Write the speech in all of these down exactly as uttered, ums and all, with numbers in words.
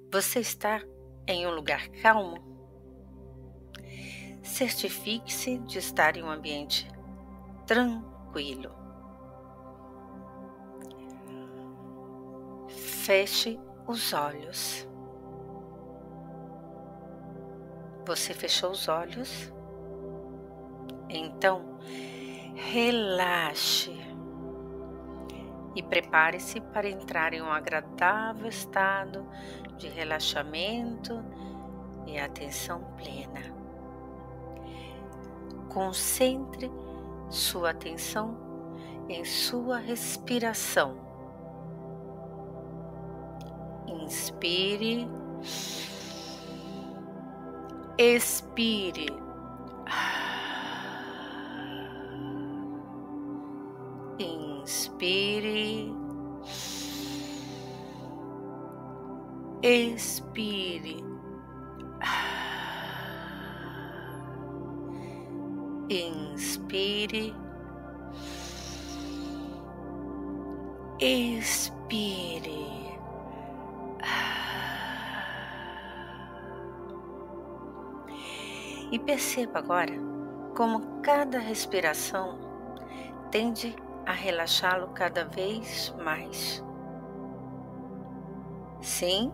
Você está em um lugar calmo? Certifique-se de estar em um ambiente tranquilo. Feche os olhos. Você fechou os olhos? Então, relaxe e prepare-se para entrar em um agradável estado de relaxamento e atenção plena. Concentre sua atenção em sua respiração. Inspire, expire. Inspire, expire. Inspire, expire. E perceba agora como cada respiração tende a relaxá-lo cada vez mais. Sim?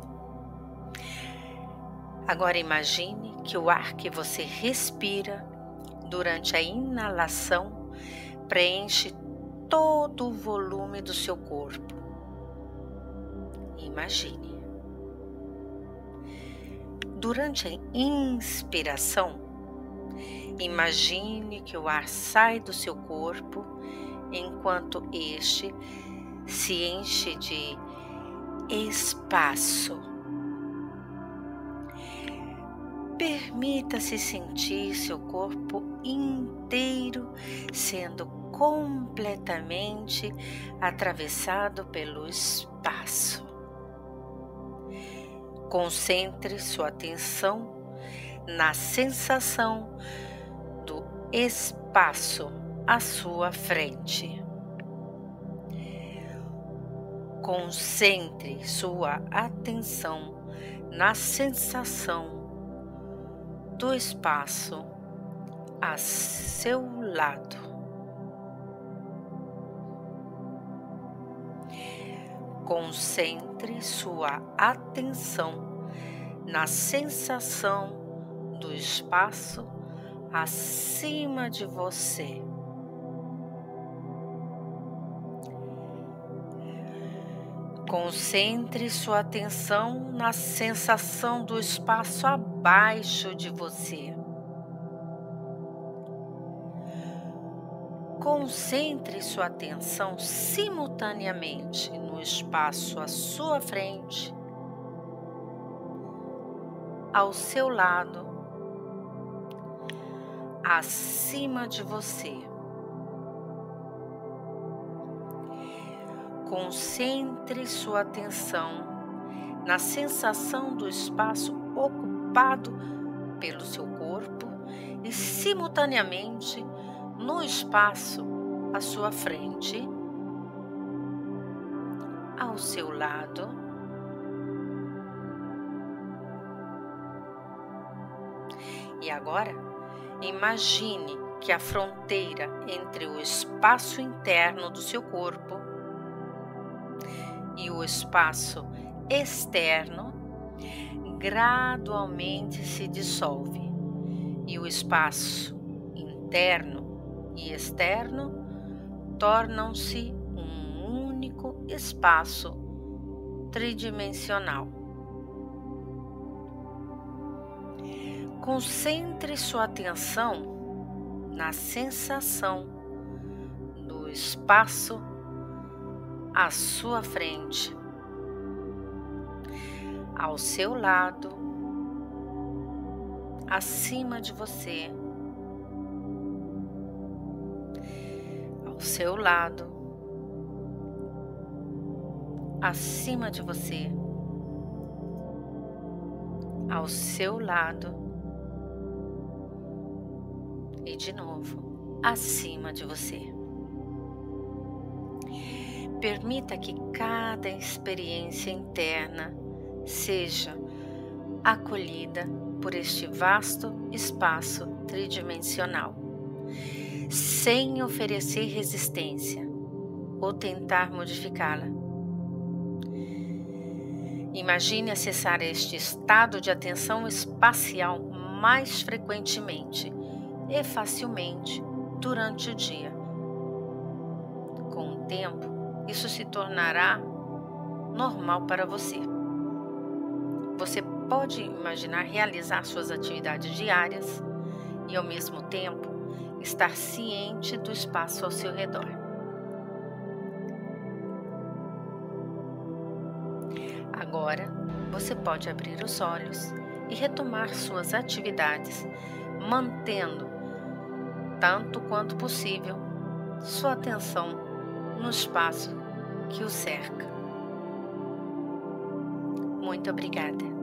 Agora imagine que o ar que você respira durante a inalação preenche todo o volume do seu corpo. Imagine. Durante a inspiração, imagine que o ar sai do seu corpo enquanto este se enche de espaço. Permita-se sentir seu corpo inteiro sendo completamente atravessado pelo espaço. Concentre sua atenção na sensação do espaço à sua frente. Concentre sua atenção na sensação do espaço a seu lado. Concentre sua atenção na sensação do espaço acima de você. Concentre sua atenção na sensação do espaço abaixo de você. Concentre sua atenção simultaneamente no espaço à sua frente, ao seu lado, acima de você. Concentre sua atenção na sensação do espaço ocupado pelo seu corpo e simultaneamente no espaço à sua frente, ao seu lado, e agora imagine que a fronteira entre o espaço interno do seu corpo e o espaço externo gradualmente se dissolve e o espaço interno e externo tornam-se um único espaço tridimensional. Concentre sua atenção na sensação do espaço à sua frente, ao seu lado, acima de você, ao seu lado, acima de você, ao seu lado e de novo acima de você. Permita que cada experiência interna seja acolhida por este vasto espaço tridimensional, sem oferecer resistência ou tentar modificá-la. Imagine acessar este estado de atenção espacial mais frequentemente e facilmente durante o dia. Com o tempo, isso se tornará normal para você. Você pode imaginar realizar suas atividades diárias e, ao mesmo tempo, estar ciente do espaço ao seu redor. Agora, você pode abrir os olhos e retomar suas atividades, mantendo, tanto quanto possível, sua atenção no espaço que o cerca. Muito obrigada.